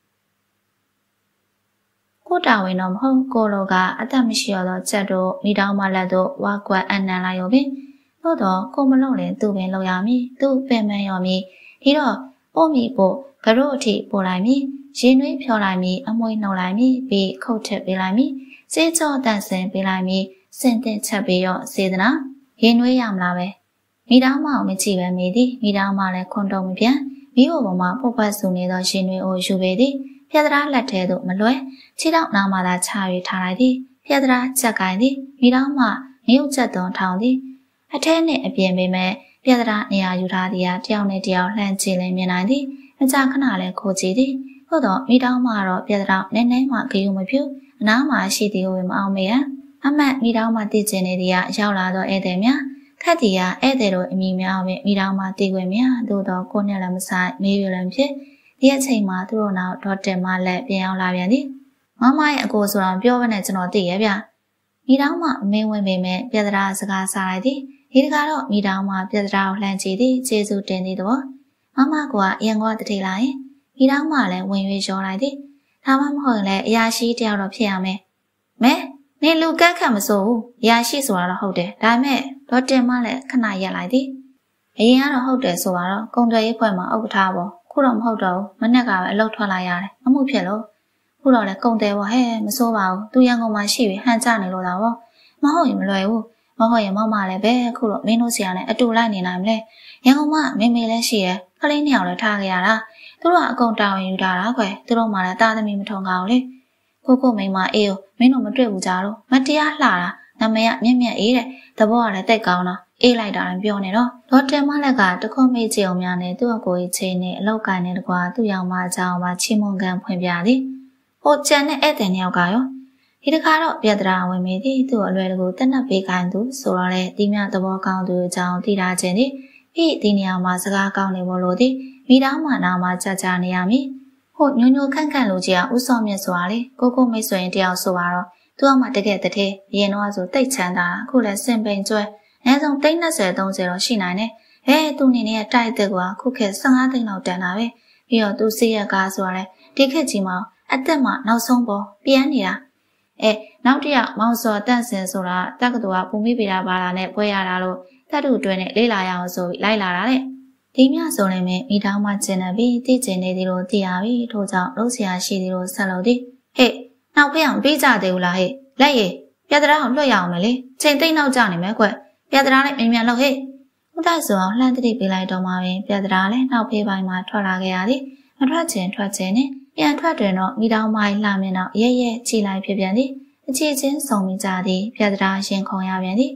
ကိုတာဝင်တော့မဟုတ်ကိုလိုကအသက်မရှိရတော့ကြက်တို့မိတောင်းမလက်တို့ဝါကွက်အနံလိုက်ရောပင်သို့တော့ကိုမလုံးလည်းသူ့ပင်လောက်ရမည်သူ့ပင်မရောမည်ဒီတော့ပို့မိပို့ကရို့အထိပို့လိုက်မည်ရင်နှွေးဖြောလိုက်မည်အမွှေးနှုတ်လိုက်မည်ပြီးခုတ်ထစ်ပေးလိုက်မည်စေးကြောတန့်စင်ပေးလိုက်မည်စင်တင်ချက်ပေးရောစေတနာရင်နှွေးရမလားပဲမိတောင်းမအောင်မကြည့်ပဲမိသည်မိတောင်းမလည်းခွန်တုံမပြန်မိဟိုပေါ်မှာပုတ်ပတ်ဆူနေသောရှင်တွေအိုယူပေသည်ပြဒရာလက်ထဲသို့မလွဲခြေထောက်နားမှသာချ၍ထားလိုက်သည်ပြဒရာချက်ကိုင်းသည်မိတောင်းမမြုပ်ချက်သွန်ထောင်သည်အထဲနှင့်အပြင်ပေမဲ့ပြဒရာနေရာယူထားသည်ဟာတယောက်နဲ့တယောက်လှမ်းကြည့်လင်းမြင်နိုင်သည်မကြာခဏလည်းခိုးကြည့်သည်သို့တော့မိတောင်းမတော့ပြဒရာနည်းနည်းမှဂယုမဖြူအနားမှာရှိသည်ကိုမအောင်မေရန်အမတ်မိတောင်းမတည်ကျင်နေသည်ကရောက်လာသောဧည့်သည်များခက်တီကဧည့်သည်တို့အမိများဖြင့်မိတောင်းမတည်ခွင့်များသို့တော့ကိုနဲ့လည်းမဆိုင်မေးရလည်းဖြစ်ဒီအချိန်မှာသူတို့နောက်ဒေါ်တင်မလည်းပြန်ရောက်လာပြန်သည်မမရဲ့အကိုဆိုတော့ပြောမနဲ့ကျွန်တော်သိရဲ့ဗျမိတောင်းမအမင်းဝင်ပေမဲ့ပြဒရာစကားစားလိုက်သည်ဒီတကားတော့မိတောင်းမပြဒရာကိုလှမ်းကြည့်သည်ကျေးဇူးတင်သည်တော့မမကအရင်ကတတိလာရင်မိတောင်းမလည်းဝင်၍ရောလိုက်သည်ဒါမှမဟုတ်လည်းအရာရှိတယောက်တော့ဖြစ်ရမယ်မဲနေလူကန့်ခတ်မစိုးဘူးအရာရှိဆိုတာတော့ဟုတ်တယ်ဒါပေမဲ့ဒေါ်တင်မလည်းခဏရက်လိုက်သည်အရင်ကတော့ဟုတ်တယ်ဆိုတော့ကုံသွယ်ရေးဖွဲ့မှာဥက္ကဋ္ဌပေါ့ခုတော့မဟုတ်တော့ဘူးမနေ့ကပဲအလုပ်ထွက်လာရတယ်အမှုဖြစ်လို့ခုတော့လည်းကုံတယ်ပေါ့ဟဲ့မစိုးပါဘူးသူရန်ကုန်မှာရှိပြီးဟန်ကြနေလို့တော့မဟုတ်ရင်မလွယ်ဘူးမဟုတ်ရင်မမလည်းပဲခုတော့မင်းတို့ဆရာနဲ့အတူလိုက်နေနိုင်မလဲရန်ကုန်မှာမေမေလည်းရှိရယ်ကလေးနှစ်ယောက်လည်းထားခဲ့ရတာသူတို့ကအကုန်တာဝန်ယူထားတာကွယ်သူတို့မှလည်းတာသမီမထုံကောင်းလေကိုကိုမိမအေးကိုမင်းတို့မတွေ့ဘူးကြတော့မတရားလှတာနာမည်ကမြက်မြက်အေးတဲ့သဘောကလည်းတိတ်ကောင်းတာအေးလိုက်တာလည်းပြောနေတော့ဒေါ်တင်မလက်ကတခုမေ့ကြအောင်များနဲ့သူ့အကိုကြီးချင်းနဲ့အလောက်ကိုင်းနေတကွာသူ့ယောင်မအကြောင်းပါချီမွန်ကန်ဖွင့်ပြသည်ဟိုကျန်တဲ့ဧည့်သည်နှစ်ယောက်ကရောဒီတခါတော့ပြဒရာဝင်မိသည်သူ့အလွယ်တကူတက်နပ်ပေးခိုင်းသူဆိုတော့လေဒီမြသဘောကောင်းသူအကြောင်းသိတာချင်းသည်ပြီးဒီနေရာမှာစကားကောင်းနေဖို့လို့သည်မိသားမနာမှာကြာကြာနေရမည်ဟိုညိုညိုခန့်ခန့်လူကြီးကဥဆောင်မြတ်စွာလေကိုကိုမိတ်ဆွေရင်တယောက်ဆိုပါတော့သူ့အမတကယ်တည်းအရင်တော့ဆိုတိတ်ချမ်းသာအခုလည်းစင်ပိန်ကျွဲအဲဆုံးသိန်း၂၀ ၃၀တော့ရှိနိုင်တယ်ဟဲ့သူနေနေတိုက်တဲ့ကွာခုခေတ်၁၅သိန်းလောက်တန်တာပဲပြီးတော့သူစီးရကားဆိုတာလေဒီခေတ်ကြီးမှာအသက်မှနောက်ဆုံးပေါ်ပြန်နေတာအဲနောက်တစ်ယောက်မောင်စောတန့်စင်ဆိုတာတက္ကသိုလ်ကပုံမိပေတာပါလာနဲ့ပွဲရတာလို့တတ်တူတွဲနဲ့လေးလာရအောင်ဆိုပြီးလိုက်လာတာတဲ့ဒီမြဆိုလည်းမိတောင်းမှကျင်နေပြီသိကျင်နေသည်လို့သိရပြီထို့ကြောင့်လုံးဆရာရှိသည်လို့ဆက်လို့သည်ဟဲ့နောက်ဖေးအောင်ပေးကြသေးဘူးလားဟဲ့လက်ရည်ပြဒရာကိုလွှတ်ရအောင်မယ်လေချိန်သိမ့်နောက်ကြနေမယ်ကွပြဒရာနဲ့မြန်မြန်လုပ်ဟဲ့ဦးတိုက်ဆိုအောင်လှမ်းတိပေးလိုက်တော့မှပင်ပြဒရာလည်းနောက်ဖေးပိုင်းမှာထွက်လာခဲ့ရသည်မထွက်ချင်ထွက်ချင်နဲ့ပြန်ထွက်တွင်တော့မိတောင်းမိုင်းလှမြင်တော့ရဲရဲကြည်လိုက်ဖြစ်ပြန်သည်အချီချင်းစုံမိကြသည်ပြဒရာရင်ခုန်ရပြန်သည်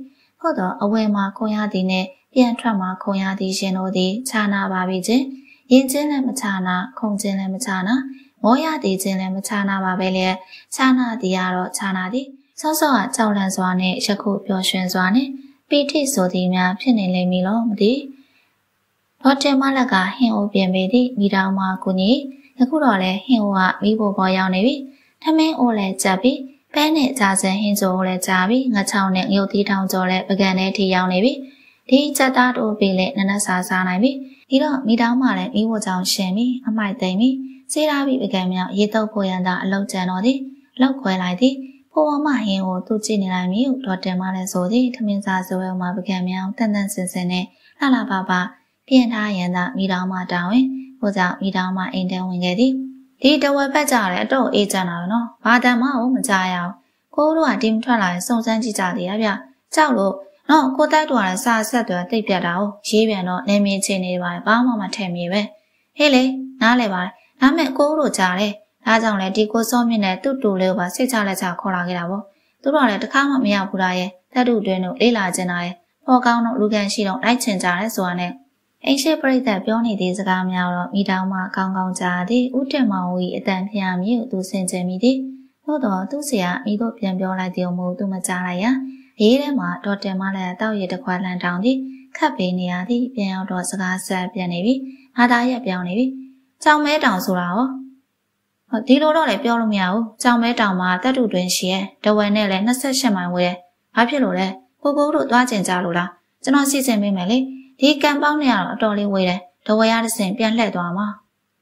ဟုတ်တော့အဝယ်မှာခုံရသည်နဲ့ပြန်ထွက်မှာခုံရသည်ရှင်တို့သည်ခြားနာပါပြီချင်းရင်ချင်းလည်းမခြားနာခုံချင်းလည်းမခြားနာမောရသည်ချင်းလည်းမခြားနာပါပဲလေခြားနာသည်ကတော့ခြားနာသည်စောစောကကြောက်လန့်စွာနဲ့ယခုပျော်ရွှင်စွာနဲ့ပီတိဆိုသည်များဖြစ်နေလိမ့်မည်လို့မသိဒေါ်တင်မလက်ကဟင်းအိုးပြင်ပေးသည့်မိတော်မကူညီအခုတော့လေဟင်းအိုးကမိဖို့ပေါ်ရောက်နေပြီထမင်းအိုးလည်းကြပ်ပြီးပဲနဲ့ကြာစံဟင်းစိုးလည်းကြာပြီးငချောင်းနဲ့ငရုတ်သီးထောင်ကျော်လည်းပကံနဲ့ထိရောက်နေပြီဒီချက်သားတိုးပြီးလည်းနနက်စာစားနိုင်ပြီဒီတော့မိတော်မလည်းမိဖို့ကြောင့်ရှင်ပြီးအမိုက်သိမ့်ပြီးစေးထားပြီးပကံမြောက်ရေတုပ်ဖို့ရန်သာအလောက်ကျန်တော့သည်လောက်ခွဲလိုက်သည်ဖိုးပေါ်မှဟင်းကိုသူ့ကြည့်နေလိုက်မိဒေါ်တင်မလည်းဆိုသည်ထမင်းစားစိုးရုံမှာပကံမြောက်တန်တန်စင်စင်နဲ့လှလှပပပြင်ထားရန်သာမိတော်မတောင်းဝင်ဟိုကြောင့်မိတော်မအိမ်ထဲဝင်ခဲ့သည်ဒီတဝက်ပတ်ကြတယ်အတော့အေးချမ်းတာပဲနော်ဘာတမ်းမအောင်မကြရအောင်ကိုတို့ကတင်းထွက်လာရင်စုံစမ်းကြည့်ကြသေးရဗျကြောက်လို့နော်ကိုတိုက်တော်ကလည်းစာဆက်တွေတိတ်ပြတ်တာကိုရေးပြန်တော့နေမင်းချင်းနေပါဘာမှမထည့်မိပဲဟေးလေနားလေပါဒါမဲ့ကိုတို့ကြားတယ်ဒါကြောင့်လေဒီကိုစောမြင့်နဲ့တူတူလေးကိုပါစိတ်ချလက်ချခေါ်လာခဲ့တာပေါ့သူတို့ကလည်းတခါမှမရဘူးလားရဲ့တက်တူတွင်းတို့လေးလာကျင်တာရဲ့ပေါ်ကောင်းတော့လူကန်ရှိတော့လိုက်ချင်ကြတယ်ဆိုတာနဲ့အိမ်ရှိပြိတ္တပြောနေသည့်စကားများတော့မိတောင်မှကောင်းကောင်းကြားသည်ဦးတင်မောင်၏အတန်ဖျားမြည်သူစင်ကြယ်မိသည်သို့တော့သူ့ဆရာမိတို့ပြန်ပြောလိုက်သည်မို့သူမကြားလိုက်ရအေးထဲမှာဒေါ်တင်မလည်းတောက်ရည်တစ်ခွက်လန်တောင်သည်ခတ်ပေးနေရသည်ပြန်ရောက်တော့စကားဆက်ပြန်နေပြီဟာသားရက်ပြောင်းနေပြီကြောင်မဲတောင်ဆိုတာဟောဒီလိုတော့လည်းပြောလို့မရဘူးကြောင်မဲတောင်မှာတက်တူတွင်ရှိရဲ့တဝက်နဲ့လည်းနှစ်ဆက်မိုင်ဝဲဘာဖြစ်လို့လဲကိုကိုတို့သွားကျင်ကြလို့လားကျွန်တော်စီစဉ်ပေးမယ်လေဒီကံပေါင်းနေရတော့အတော်လေးဝေးတယ်တဝက်ရတဲ့စင်ပြန်လှည့်သွားမှာ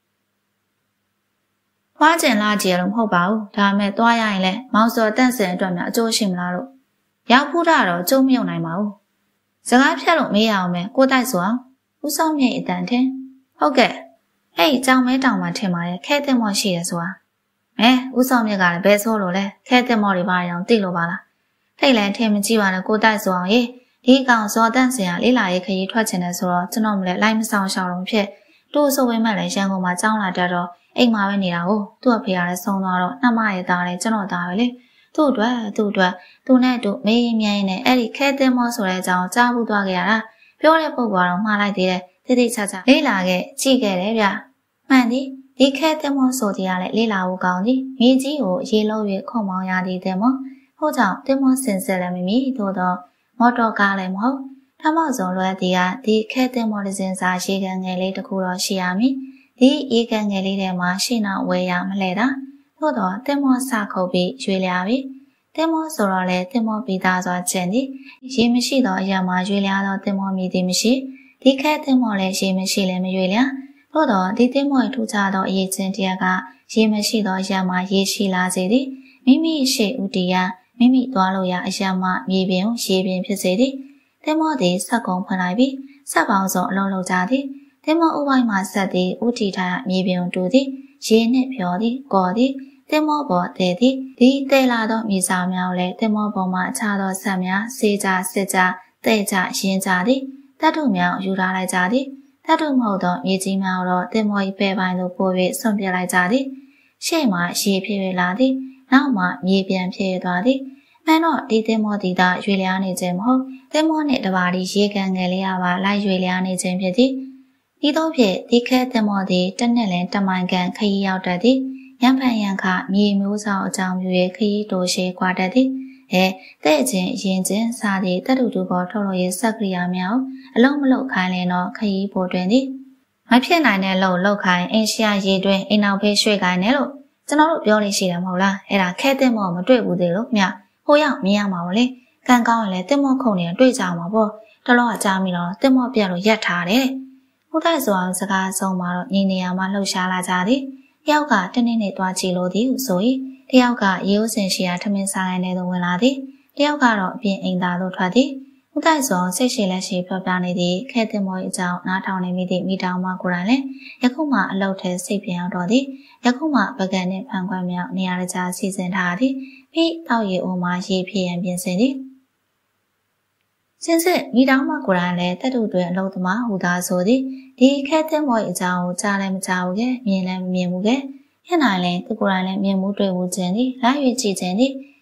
သွားကျင်လာကြရလို့မဟုတ်ပါဘူးဒါမဲ့သွားရရင်လည်းမောင်စော်တန့်စင်အတွက်များအကျိုးရှိမလားလို့ရောက်ဖို့တော့ကျုံမယုံနိုင်ပါဘူးစကားဖြတ်လို့မေးရအောင်မယ်ကိုတိုက်ဆိုအောင်ဦးဆောင်မြင့်အတန်ထင်ဟုတ်ကဲ့အဲ့ကြောင်မဲတောင်မှာထင်ပါရဲ့ခဲတဲ့မော်ရှိရဆိုတာအဲဦးဆောင်မြင့်ကလည်းဘယ်ဆိုလို့လဲခဲတဲ့မော်တွေပါရအောင်သိလို့ပါလားထိတ်လည်းထင်မကြည့်ပါနဲ့ကိုတိုက်ဆိုအောင်ရေဒီကောင်စော်တန့်စင်ကလေးလာရေးခရီးထွက်ချင်တယ်ဆိုတော့ကျွန်တော်မလဲလိုက်မဆောင်ရှောင်းလုံးဖြစ်တူဆိုဝဲမဲ့လည်းရန်ကုန်မှာကြောင်းလာတတ်တော့အိမ်မှာပဲနေတာကိုသူ့အဖေကလည်းဆုံးသွားတော့နှမရဲ့သားလည်းကျွန်တော်သားပဲလေသူ့အတွက်သူ့အတွက်သူနဲ့တူမေးရင်မြိုင်းနေအဲ့ဒီခဲသင်းမောဆိုတဲ့အကြောင်းကြားဘူးသွားခဲ့ရတာပြောတဲ့ပုဂ္ဂိုလ်ကတော့မှားလိုက်သေးတယ်တိတိကျကျလေးလာခဲ့ကြည့်ခဲ့တယ်ဗျမှန်သည်ဒီခဲသင်းမောဆိုတဲ့ကလည်းလေးလာဖို့ကောင်းသည်မြေကြီးကိုရေလုံး၍ခုံမောင်းရသည်တဲ့မောဟိုကြောင့်သင်းမောစင်စစ်လည်းမမီသို့တော့မော်တော်ကားလည်းမဟုတ်ထမောက်စုံလွယ်သည်ကဒီခဲသင်းမောတစ်စင်စာရေကန်ငယ်လေးတစ်ခုတော့ရှိရမည်ဒီရေကန်ငယ်လေးထဲမှာရှင်းတော့ဝဲရမလဲတာသို့တော့သင်းမောစခုပ်ပြီးရွေလျာပြီသင်းမောဆိုတော့လေသင်းမောပြီးသားစွာကျင်သည်ရေမရှိတော့အရာမှာရွေလျာတော့သင်းမောမြည်သည်မရှိဒီခဲသင်းမောလည်းရေမရှိလည်းမရွေလျာသို့တော့ဒီသင်းမောထူးခြားသောအရေးချင်းတရားကရေမရှိတော့အရာမှာရေရှိလာစေသည်မိမိရှိဥတီယမိမိသွားလို့ရအရာမှာမြေပြင်ရေပြင်ဖြစ်စေသည်သင်းမောသည်ဆက်ကုံဖွင့်လိုက်ပြီးဆက်ပေါင်းစုံအလုံးလုံးကြသည်သင်းမောဥပိုင်းမှာဆက်သည်ဥတီထားမြေပြင်တူသည်ရေနှင့်ဖြောသည်ကော်သည်သင်းမောပေါ်တဲသည်ဒီတဲလာသောမြေစာများလည်းသင်းမောပေါ်မှာအခြားသောဆက်များစေကြစစ်ကြတဲကြရင်းကြသည်တတ်ထုများယူထားလိုက်ကြသည်တတ်ထုမဟုတ်သောမြေကြီးများတော့သင်းမော၏ပဲပိုင်းသို့ပို့၍ဆွန့်ပစ်လိုက်ကြသည်ရှေ့မှရေဖြစ်၍လာသည်နောက်မှမြေပြန်ဖြစ်သွားသည်မှန်တော့ဒီသင်းမောတီသာရွေလျားနေခြင်းမဟုတ်သင်းမောနှင့်တပါးဒီရေကန်ငယ်လေးရပါလိုက်ရွေလျားနေခြင်းဖြစ်သည်ဒီတော့ဖြင့်ဒီခဲသင်းမောသည်တစ်နှစ်လင်တမိုင်ကန်ခရီးရောက်တတ်သည်ရံဖန်ရံခမြေမျိုးဆောင်အကြောင်းပြု၍ခရီးတိုရှည်ကွာတတ်သည်အဲတဲ့ချင်းရင်ချင်းစားသည့်တတူတူပေါ်ထုတ်လို့ရစက်ကရိယာများအလုံးမလုံးခိုင်းလင်တော့ခရီးပေါ်တွင်သည်မဖြစ်နိုင်တဲ့လုံလောက်ခိုင်းအင်ရှာရေတွင်အိမ်နောက်ဖေးရွှေ့ခိုင်းတယ်လို့ကျွန်တော်တို့ပြောလို့ရှိတယ်မဟုတ်လားအဲ့ဒါခဲသင်းမောမတွေ့ဘူးသေးလို့မြဟိုရောက်မြင်ရမှာပါလေကံကောင်းရင်လည်းတင်းမောခုန်နေတွေ့ကြမှာပေါ့တလောကကြားမိတော့တင်းမောပြတ်လို့ရက်ထားတယ်ဟိုတိုက်ဆိုအောင်စကားဆုံးမှာတော့ညီနေရာမှာလှုပ်ရှားလာကြသည်တယောက်ကတနေ့နေ့သွားကြည့်လို့သည်ဟုဆို၏တယောက်ကရေဦးစင်ရှိရာထမင်းစားတိုင်းထဲသို့ဝင်လာသည်တယောက်ကတော့အပြင်အိမ်သားသို့ထွက်သည်ဟိုတိုက်ဆိုစိတ်ရှိလက်ရှိပြောပြနေသည်ခဲတင်မော၏အကြောင်းနားထောင်နေမိသည့်မိတောင်မကိုယ်တိုင်လည်းယခုမှအလောက်ထဲစိတ်ပြန်ရောက်တော့သည်ယခုမှပကံနှင့်ဖန်ခွက်မြောက်နေရာတကြားစီစဉ်ထားသည်ပြီးတောက်ရည်အိုမှရေဖြစ်ရန်ပြင်ဆင်သည်စင်စစ်မိတောင်မကိုယ်တိုင်လည်းတက်တူတွင်အလုံးသမားဟူသာဆိုသည်ဒီခဲတင်မော၏အကြောင်းကိုကြားလည်းမကြားဘူးကဲမြင်လည်းမမြင်ဘူးကဲညနိုင်လည်းသူကိုယ်တိုင်လည်းမြင်မှုတွေ့မှုခြင်းသည်လာ၍ကြည့်ခြင်းသည်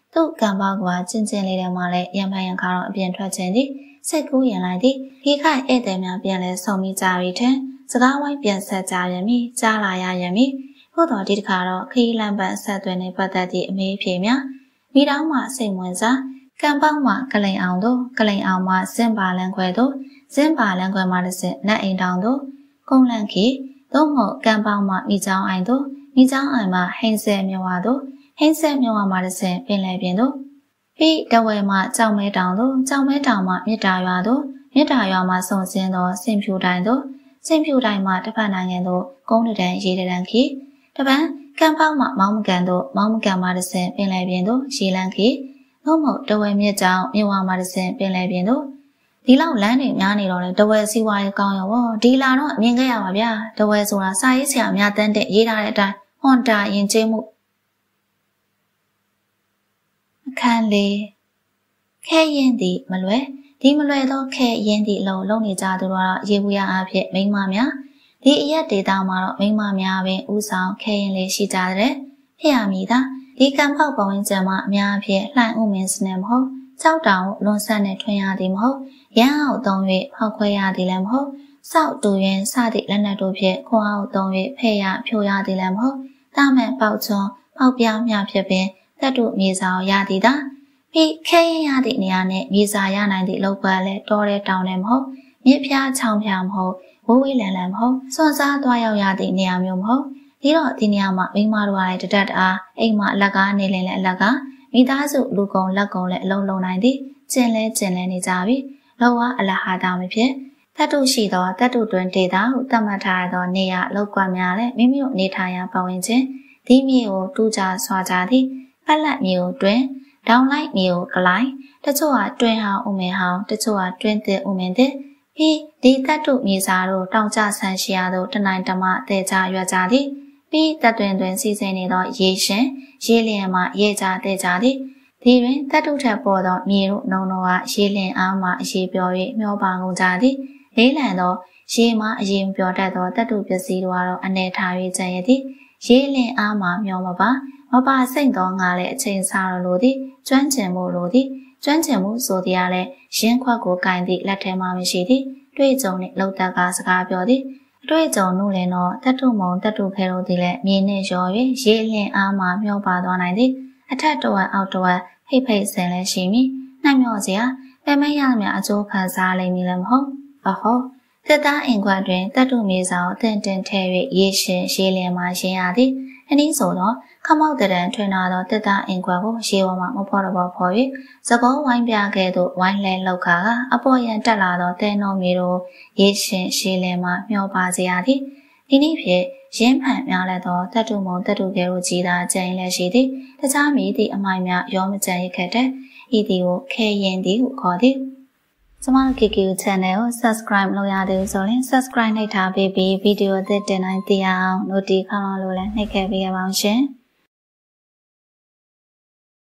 သူ့ကံပေါက်ကကျင်ကျင်လေးထဲမှာလည်းရံဖန်ရံခါတော့အပြင်ထွက်ခြင်းသည်စိတ်ကူးရင်လိုက်သည်ဒီခိုက်ဧည့်သည်များပြန်လဲဆုံမိကြပြီထင်စကားဝိုင်းပြန်ဆက်ကြရမည်ကြားလာရရမည်ထို့တော်ဒီတခါတော့ခီးလန့်ပတ်ဆက်သွင်းနေပတ်သက်သည့်အမေးဖြေများမိတောင်းမှစိတ်ဝင်စားကံပေါက်မှကလိန်အောင်တို့ကလိန်အောင်မှစင်ပါလန်းခွဲတို့စင်ပါလန်းခွဲမှတစ်စင်နတ်အိမ်တောင်တို့ကုန်းလန့်ခီသို့မဟုတ်ကံပေါက်မှမိချောင်းအိုင်တို့မိချောင်းအိုင်မှဟိန်းဆဲမြဝါတို့ဟိန်းဆဲမြဝါမှတစ်စင်ပင်လယ်ပြင်တို့ပြီးတဝဲမှကြောင်မဲတောင်တို့ကြောင်မဲတောင်မှမြစ်တာရွာတို့မြစ်တာရွာမှစုံစင်းသောစင်ဖြူတိုင်တို့စင်ဖြူတိုင်မှတစ်ဖက်နိုင်ငံတို့ကုန်းတန်ရေတန်ခီတပန်းကံပေါက်မှမောင်းမကန်တို့မောင်းမကန်မှတစ်စင်ပင်လယ်ပြင်တို့ရေလန်းခီသို့မဟုတ်တဝဲမြစ်ကြောင်မြဝါမှတစ်စင်ပင်လယ်ပြင်တို့ဒီလောက်လမ်းတွေများနေတော့လေတဝဲစီးပွားရေးကောင်းရောဒီလာတော့အမြင်ခဲ့ရပါဗျာတဝဲဆိုတာစာရေးဆရာအများတန်းတဲ့ရေးထားတဲ့အတိုင်းဟွန်တာယဉ်ကျေးမှုအခန်းလေးခဲရင်သည်မလွယ်ဒီမလွယ်သောခဲရင်သည်အလုံးလုံးနေကြသူတို့ကတော့ရေဘူးရအဖြစ်မိန်းမများဒီအရက်ဒေတာမှာတော့မိန်းမများပင်ဥဆောင်ခဲရင်လေးရှိကြတဲ့ဖြစ်ရမည်သာဒီကံပေါက်ပဝင်းကျံမှာအများအဖြစ်လှိုင်ဥမင်းစနစ်မဟုတ်ကြောက်တောင်လွန်ဆန်းနဲ့ထွင်ရသည်မဟုတ်ရန်အောင်သုံး၍ဖောက်ခွဲရသည်လည်းမဟုတ်စောက်တူရင်စသည့်လက်နက်တို့ဖြင့်ခွန်အောင်သုံး၍ဖဲ့ရဖြိုရသည်လည်းမဟုတ်တာမန်ပေါက်ချွန်ပေါက်ပြားများဖြစ်ပင်သက်တို့မြေစာရသည်သာပြီးခဲရင်ရသည့်နေရာနဲ့မြေစာရနိုင်သည့်လောက်ပါလဲတောတဲ့တောင်လည်းမဟုတ်မြစ်ဖျားချောင်းဖျားမဟုတ်ဝဝေးလန်လန်မဟုတ်စွန့်စားသွားရောက်ရသည့်နေရာမျိုးမဟုတ်ဒီတော့ဒီနေရာမှာမိန်းမတို့ကလည်းတတတ်အားအိမ်မှာအလကားနေလင်လည်းအလကားမိသားစုလူကုန်လက်ကုန်လည်းအလုံးလုံးနိုင်သည်ကျင်လဲကျင်လဲနေကြပြီလောဝအလဟာတာမဖြစ်တတ်တုရှိသောတတ်တုတွင်ဒေတာဟုသတ်မှတ်ထားသောနေရာအလောက်ကွက်များလည်းမိမိတို့နေထိုင်ရာပတ်ဝန်းကျင်ဒီမြေကိုတူးကြဆွာကြသည်ဖက်လက်မြေကိုတွင်ဒေါင်လိုက်မြေကိုကလိုင်းတချို့ကတွင်ဟောင်းဥမင်ဟောင်းတချို့ကတွင်တဲ့ဥမင်တဲ့ပြီးဒီတတ်တုမြေစာတို့တောင်ကျဆန်းရှိရသောတနိုင်တမတဲကြရွက်ကြသည်ပြီးတတ်တွင်တွင်စီစဉ်နေသောရေရှင်ရေလျင်မှရေကြတဲကြသည်ဒီတွင်တတ်တုထက်ပေါ်သောမြေတို့နှုံတို့ကရေလျင်အားမှအရေပြော၍မျောပါကုန်ကြသည်လေးလံသောရေမှအရေပြောတတ်သောတတ်တုပစ္စည်းတို့ကတော့အနေထား၍ကျန်ရသည်ရေလျင်အားမှမျောမပါမပါစိတ်သောငါလည်းအချိန်စားရလို့သည်ကျွမ်းကျင်မှုလိုသည်ကျွမ်းကျင်မှုဆိုသည်အားလည်းရင်းခွက်ကိုကင်သည့်လက်ထဲမှာမရှိသည်တွေ့ကြုံနှင့်လှုပ်တက်ကစကားပြောသည်အတွေ့အကြုံနှုတ်လည်းတော့တတ်တုမုံတတ်တုခဲတို့သည်လည်းမြေနှင့်ရော်၍ရေလျင်အားမှမျောပါသွားနိုင်သည်အထက်တဝက်အောက်တဝက်ဖိတ်ဖိတ်ဆင်လည်းရှိမည်နှံ့မြော့စရာပဲမရမြအကျိုးခံစားလိမ့်မည်လည်းမဟုတ်အဟောတက်သားအင်ခွက်တွင်တတ်တုမြေစာကိုတင်တင်ထဲ၍ရေရှင်ရေလျင်မှရှင်ရသည်အနည်းဆိုတော့ခမောက်တရံထွင်လာသောတက်သားအင်ခွက်ကိုရေပေါ်မှမဖော်တော့ဖော်၍သကောဝိုင်းပြခဲ့သို့ဝိုင်းလဲလောက်ခါကအပေါ်ရန်တက်လာသောတဲနှုံမြေတို့ရေရှင်ရေလျင်မှမျောပါစေရသည်ဒီနည်းဖြင့်ရင်းဖန်များလည်းသောတတ်တုမုံတတ်တုကဲတို့ကြီးသာကျန်လည်းရှိသည်တခြားမိသည့်အမိုင်များရောမကျန်ရခဲ့တဲ့ဤသည်ကိုခဲရင်သည်ဟုခေါ်သည်ကျမတို့ Kiki Channel ကို Subscribe လုပ်ရသေးဆိုရင် Subscribe နှိပ်ထားပေးပြီးဗီဒီယိုအသစ်တင်တိုင်းသိရအောင် Notification ခေါင်းလို့လည်းနှိပ်ခဲ့ပေးရပါအောင်ရှင်